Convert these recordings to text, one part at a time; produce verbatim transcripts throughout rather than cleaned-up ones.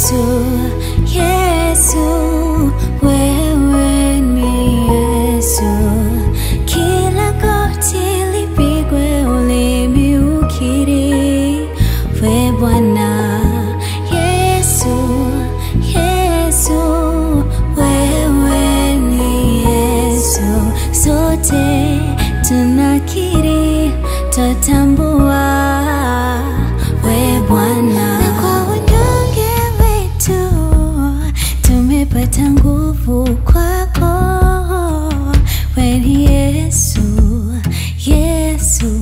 Yesu, Yesu, wewe ni Yesu. Kila goti lipigwe, ulimi ukiri, wewe Bwana. Yesu, Yesu, wewe ni Yesu. Sote tunakiri, tutambua wewe Bwana. Na kwa unyonge wetu tumepata nguvu kwako. Wewe ni Yesu, Yesu,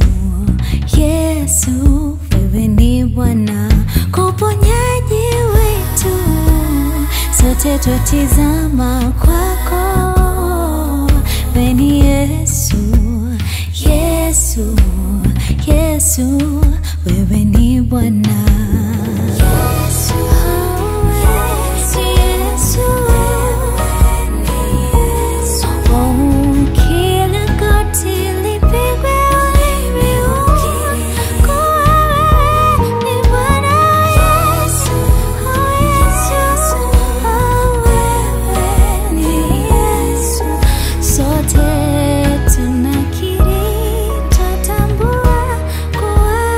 Yesu, wewe ni Bwana. Kwa uponyaji wetu sote tutazama kwako. Wewe ni Yesu, Yesu, Yesu, wewe ni Bwana. Yesu, Yesu, Yesu, oh, kila goti lipigwe, ulimi ukiri, kuwa wewe ni Bwana. Yesu, oh Yesu, oh wewe ni Yesu. Sote tunakiri, tutambua kuwa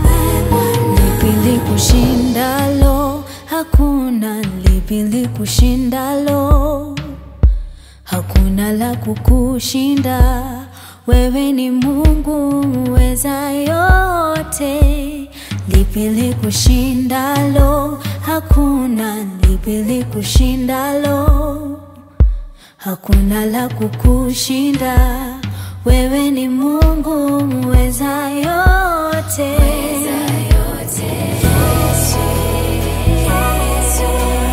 lipi likushindalo, hakuna lipi likushindalo, hakuna la kukushinda. Wewe ni Mungu muweza yote. Lipi likushindalo, hakuna lipi likushindalo, hakuna la kukushinda. Wewe ni Mungu muweza yote. Yesu, Yesu,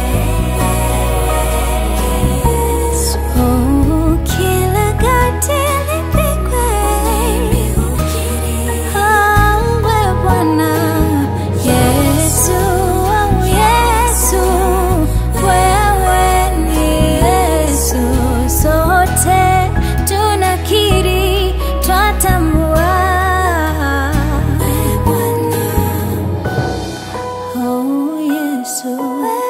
oh, kila goti lipigwe, oh, wewe Bwana. Yesu, oh Yesu, wewe ni Yesu. Sote tunakiri, twatambua oh Yesu.